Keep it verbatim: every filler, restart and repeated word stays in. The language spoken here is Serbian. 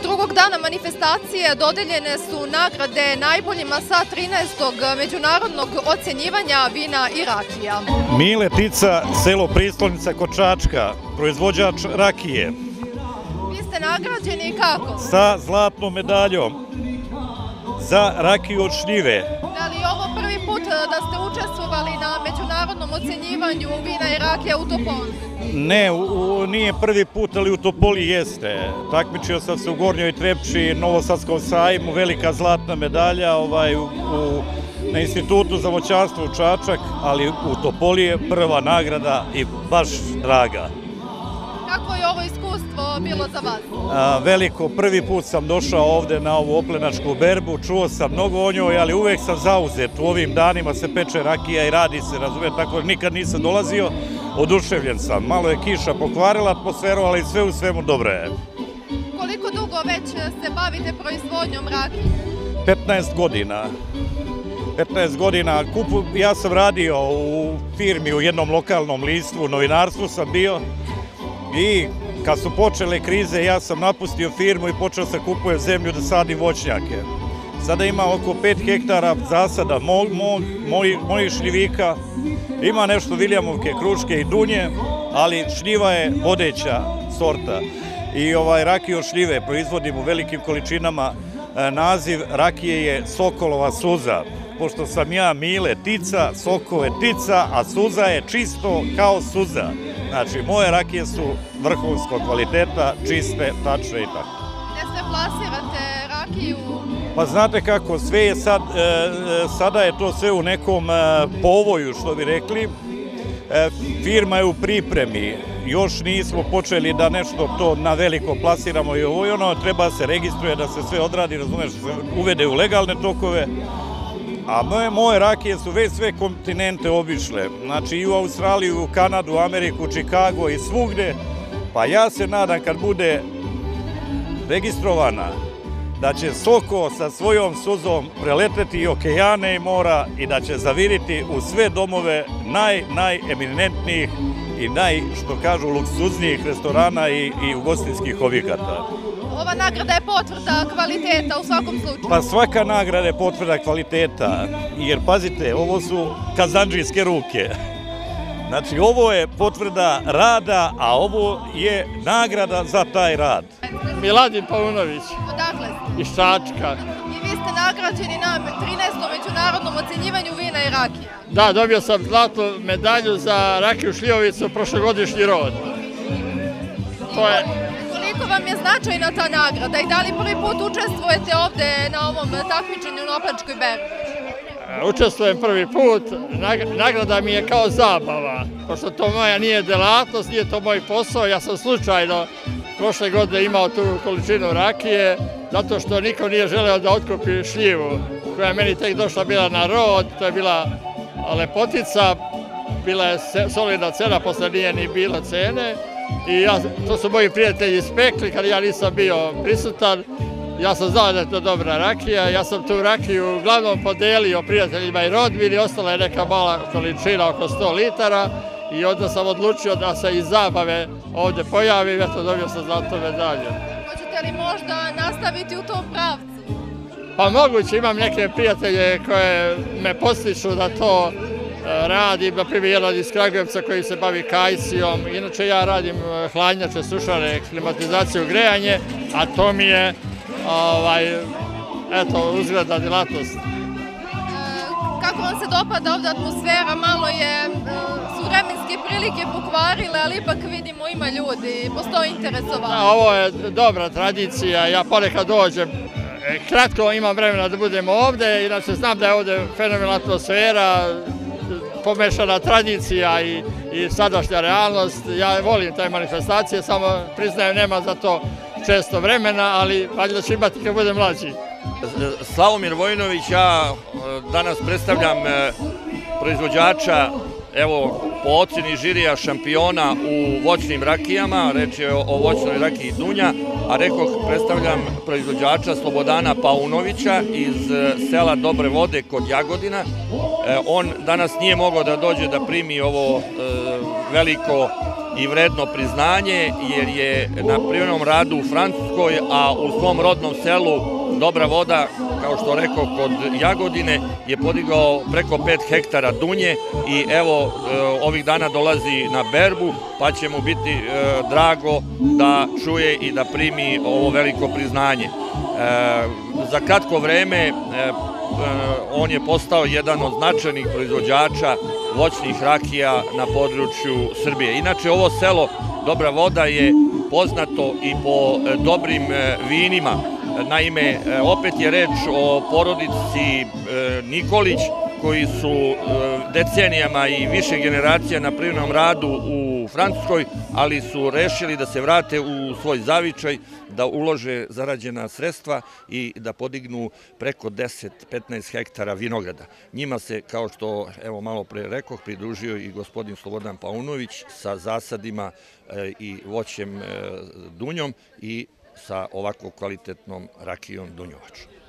drugog dana manifestacije dodeljene su nagrade najboljima sa trinaestog međunarodnog ocenjivanja vina i rakija. Mile Tica, selo Pristolnica kod Čačka, proizvođač rakije. Vi ste nagrađeni kako? Sa zlatnom medaljom za rakiju od šljive. Da li je ovo prvi put da ste učestvovali na međunarodnom ocenjivanju vina i rakija u Topoli? Ne, u, nije prvi put, ali u Topoli jeste. Takmičio sam se u Gornjoj Trepči, Novosadskom sajmu, velika zlatna medalja ovaj, u, u, na Institutu za voćarstvo u Čačak, ali u Topoli je prva nagrada i baš draga. Kako je ovo iskustvo bilo za vas? A, veliko, prvi put sam došao ovde na ovu oplenačku berbu, čuo sam mnogo o njoj, ali uvek sam zauzet. U ovim danima se peče rakija i radi se, razumijem, tako nikad nisam dolazio, oduševljen sam. Malo je kiša pokvarila atmosferu, ali sve u svemu dobro je. Koliko dugo već se bavite proizvodnjom rakije? petnaest godina. petnaest godina. Kupu, ja sam radio u firmi u jednom lokalnom listu, u novinarstvu sam bio. I kad su počele krize, ja sam napustio firmu i počeo sam kupujem zemlju da sadim voćnjake. Sada ima oko pet hektara zasada moj, moj, mojih šljivika, ima nešto Viljamovke, kruške i dunje, ali šljiva je vodeća sorta. I ovaj rakiju od šljive proizvodim u velikim količinama. Naziv rakije je Sokolova suza. Pošto sam ja Mile Tica, Sokol je Tica, a suza je čisto kao suza. Znači, moje rakije su vrhunskog kvaliteta, čiste, tačne i tako. Gde se plasirate rakiju? Pa znate kako, sve je sad, e, sada je to sve u nekom e, povoju, što bi rekli. E, firma je u pripremi, još nismo počeli da nešto to na veliko plasiramo i ovo i ono, treba se registruje da se sve odradi, razumeš, se uvede u legalne tokove. A moje, moje rakije su već sve kontinente obišle, znači i u Australiju, u Kanadu, Ameriku, Čikago i svugde. Pa ja se nadam kad bude registrovana da će Soko sa svojom suzom preleteti i okeane i mora i da će zaviriti u sve domove naj, najeminentnijih i naj, što kažu, luksuznijih restorana i, i ugostinskih objekata. Ova nagrada je potvrda kvaliteta u svakom slučaju. Pa svaka nagrada je potvrda kvaliteta, jer pazite, ovo su kazandžijske ruke. Znači, ovo je potvrda rada, a ovo je nagrada za taj rad. Miladin Paunović. Odakle ste? Iz Čačka. I vi ste nagrađeni na trinaestom međunarodnom ocenjivanju vina i rakija. Da, dobio sam zlatnu medalju za rakiju šljivovicu prošlogodišnji rod. To je... Koliko vam je značajna ta nagrada i da li prvi put učestvujete ovde na ovom takmičenju na Oplenačkoj berbi? Učestvujem prvi put, nagrada mi je kao zabava, pošto to moja nije delatnost, nije to moj posao, ja sam slučajno prošle godine imao tu količinu rakije, zato što niko nije želeo da otkupi šljivu, koja je meni tek došla bila na rod, to je bila lepotica, bila je solidna cena, posle nije ni bilo cene, i ja, to su moji prijatelji ispekli kad ja nisam bio prisutan. Ja sam znao da je to dobra rakija, ja sam tu rakiju uglavnom podelio prijateljima i rodbini, ostala je neka mala količina oko sto litara i onda sam odlučio da se iz zabave ovde pojavim, eto dobio sam zlatnu medalju. Hoćete li možda nastaviti u tom pravcu? Pa moguće, imam neke prijatelje koje me postiču da to radim, na primjer jedan iz Kragujevca koji se bavi kajsijom, inače ja radim hladnjače, sušare, klimatizaciju, grejanje, a to mi je ovaj, eto, uzgledna djelatnost. Kako vam se dopada ovdje atmosfera? Malo je, su vremenske prilike pokvarile, ali ipak vidimo ima ljudi, postoji interesovanje. Da, ovo je dobra tradicija, ja ponekad dođem, kratko imam vremena da budem ovde, inače znam da je ovde fenomenalna atmosfera, pomešana tradicija i, i sadašnja realnost. Ja volim te manifestacije, samo priznajem nema za to često vremena, ali valjda će imati kad budem mlađi. Slavomir Vojinović, ja danas predstavljam proizvođača, evo, po ocjeni žirija šampiona u voćnim rakijama, reč je o voćnoj rakiji Dunja, a rekoh predstavljam proizvođača Slobodana Paunovića iz sela Dobre Vode kod Jagodina. On danas nije mogao da dođe da primi ovo veliko i vredno priznanje jer je na privremenom radu u Francuskoj, a u svom rodnom selu Dobra Voda, kao što rekao, kod Jagodine, je podigao preko pet hektara dunje i evo ovih dana dolazi na berbu, pa će mu biti drago da čuje i da primi ovo veliko priznanje. Za kratko vreme on je postao jedan od značajnih proizvođača voćnih rakija na području Srbije. Inače, ovo selo Dobra Voda je poznato i po dobrim vinima. Naime, opet je reč o porodici Nikolić, koji su decenijama i više generacija na privremenom radu u Francuskoj, ali su rešili da se vrate u svoj zavičaj, da ulože zarađena sredstva i da podignu preko deset do petnaest hektara vinograda. Njima se, kao što evo malo pre rekoh, pridružio i gospodin Slobodan Paunović sa zasadima i voćem dunjom i sa ovako kvalitetnom rakijom Dunjovač.